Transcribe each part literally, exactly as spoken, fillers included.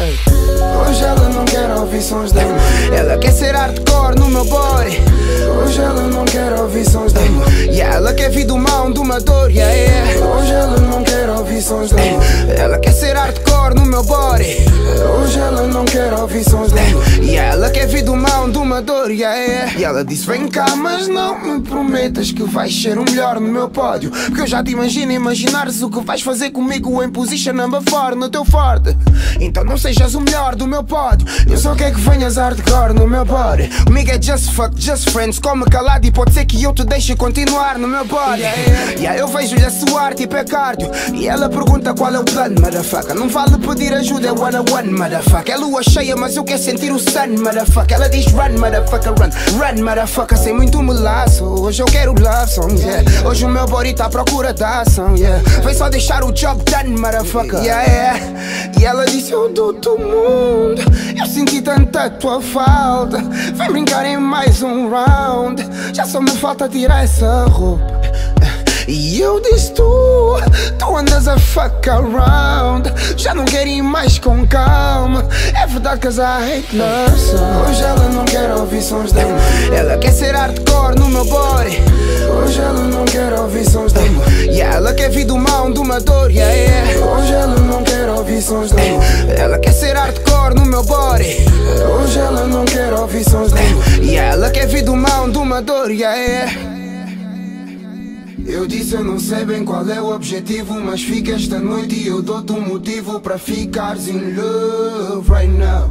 Ei. Hoje ela não quer ouvir sons de amor. Ela quer ser hardcore no meu body. Hoje ela não quer ouvir sons de amor. E ela quer vir do mal de uma dor, yeah, yeah. Hoje ela não quer ouvir sons de amor. Ela quer ser hardcore no meu body. Hoje ela não quer ouvir sons de amor. E ela quer vir do mal de uma dor, yeah, yeah. E ela disse: vem cá, mas não me prometas que vais ser o melhor no meu pódio, porque eu já te imagino imaginares o que vais fazer comigo em position number four no teu forte. Então não sejas o melhor do meu pódio, eu só quero que venhas hardcore no meu body. Comigo é just fuck, just friends, come calado e pode ser que eu te deixe continuar no meu body, yeah, yeah. E aí eu vejo-lhe a suar tipo é cardio. E ela pergunta qual é o plano, motherfucker. Não vale pedir ajuda, é one on one, motherfucker. É lua cheia mas eu quero sentir o sun, motherfucker. Ela diz run, motherfucker, run, run, motherfucker. Sem muito melaço, hoje eu quero love song, yeah. Hoje o meu body tá à procura da ação, yeah. Vem só deixar o job done, motherfucker, yeah, yeah. E ela disse: eu dou-te o mundo, eu senti tanta tua falta. Vem brincar em mais um round, já só me falta tirar essa roupa. E eu disse: tu, tu andas a fuck around, já não quero ir mais com calma. É verdade que I hate love song. Hoje ela não quer ouvir sons de amor. Ela quer ser hardcore no meu body. Hoje ela não quer ouvir sons de amor. E ela quer vir do mal de uma dor, yeah, yeah. Hoje ela não quer ouvir sons de amor. Ela quer ser hardcore no meu body. Hoje ela não quer ouvir sons de amor. E ela quer vir do mal de uma dor, yeah, yeah. Eu disse: eu não sei bem qual é o objetivo, mas fica esta noite e eu dou-te um motivo para ficares in love right now.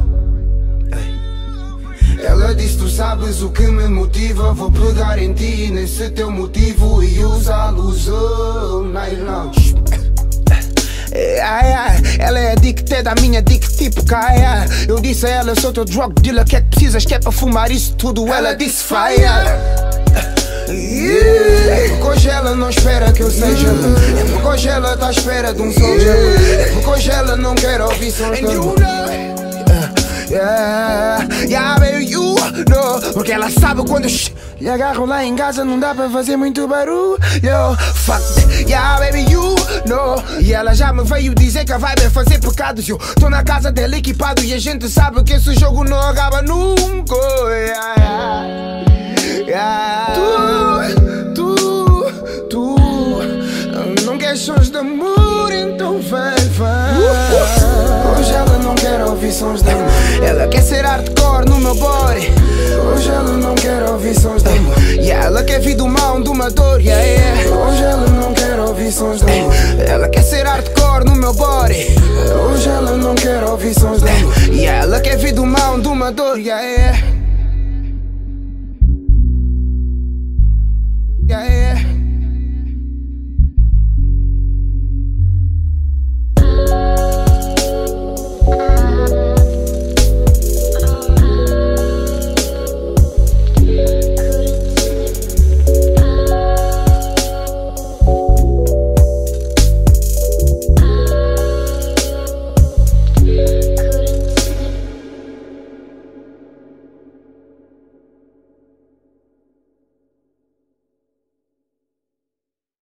Ela disse: tu sabes o que me motiva, vou pegar em ti nesse teu motivo e usá-los all night long. Ai, ai, ela é addicted à minha dick tipo Kaia. Eu disse a ela: eu sou teu drug dealer, que é que precisas que é para fumar isso tudo? Ela disse: fire. Yeah. É porque hoje ela não espera que eu seja ela. É porque hoje ela tá à espera de um soldier. É porque hoje ela não quer ouvir sons de amor. Yeah, yeah, baby, you know. Porque ela sabe quando lhe agarro lá em casa não dá para fazer muito barulho. Yo, fuck that. Yeah, baby, you know. E ela já me veio dizer que a vibe é fazer pecados. Eu tô na casa dela equipado e a gente sabe que esse jogo não acaba nunca. Yeah, yeah. Yeah. Tu, tu, tu não queres sons de amor, então vem, vem. Hoje ela não quer ouvir sons de amor. Ela quer ser hardcore no meu body. Hoje ela não quer ouvir sons de amor. E ela quer vir do mal de uma dor, yeah, yeah. Hoje ela não quer ouvir sons de amor. Ela quer ser hardcore no meu body. Hoje ela não quer ouvir sons de amor. E ela quer vir do mal de uma dor, yeah, yeah.